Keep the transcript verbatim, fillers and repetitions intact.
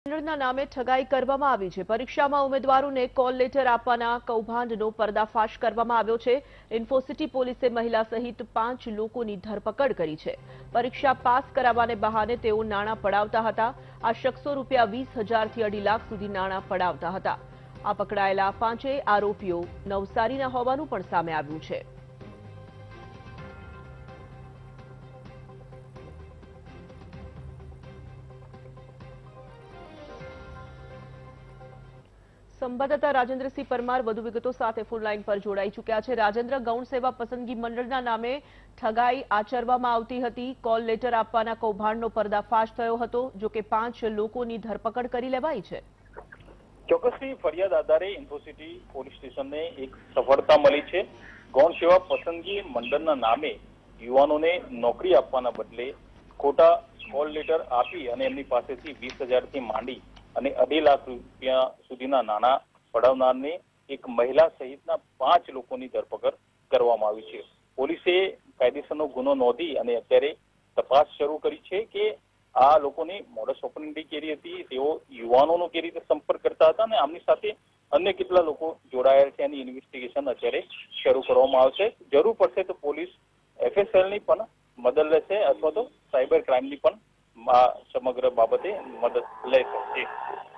મંડળના નામે ઠગાઈ કરવામાં આવી છે। પરીક્ષામાં ઉમેદવારોને કોલ લેટર આપવાના કૌભાંડનો પર્દાફાશ કરવામાં આવ્યો છે। ઇન્ફોસિટી પોલીસે મહિલા સહિત પાંચ લોકોની ધરપકડ કરી છે। પરીક્ષા પાસ કરાવવાને બહાને તેઓ નાણાં પડાવતા હતા। આ શખ્સો રૂપિયા વીસ હજારથી અઢી લાખ સુધી નાણાં પડાવતા હતા। આ પકડાયેલા પાંચેય આરોપીઓ નવસારીના હોવાનું પણ સામે આવ્યું છે। સંવાદદાતા રાજેન્દ્રસિંહ પરમાર વધુ વિગતો સાથે ફોન લાઈન પર જોડાઈ ચૂક્યા છે। રાજેન્દ્ર, ગૌણ સેવા પસંદગી મંડળના નામે ઠગાઈ આચરવામાં આવતી હતી। કોલ લેટર આપવાના કૌભાંડનો પર્દાફાશ થયો હતો, જો કે પાંચ લોકોની ધરપકડ કરી લેવાઈ છે। ચોક્કસથી ફરિયાદ આધારે ઇન્ફોસિટી પોલીસ સ્ટેશનને એક સફળતા મળી છે। ગૌણ સેવા પસંદગી મંડળના નામે યુવાનોને નોકરી આપવાના બદલે ખોટા કોલ લેટર આપી અને એમની પાસેથી વીસ હજારથી માંડી અને અઢી લાખ રૂપિયા સુધીના નાણાં પડાવનારને એક મહિલા સહિતના પાંચ લોકોની ધરપકડ કરવામાં આવી છે। પોલીસે કાયદેસરનો ગુનો નોંધી અને અત્યારે તપાસ શરૂ કરી છે કે આ લોકોની મોડસ ઓપરેન્ડી કેવી હતી, તેઓ યુવાનોનો કેવી રીતે સંપર્ક કરતા હતા અને આમની સાથે અન્ય કેટલા લોકો જોડાયેલ છે એની ઇન્વેસ્ટિગેશન અત્યારે શરૂ કરવામાં આવશે। જરૂર પડશે તો પોલીસ એફએસએલની પણ મદદ લેશે અથવા તો સાયબર ક્રાઇમની પણ સમગ્ર બાબતે મદદ લઈ શકશે।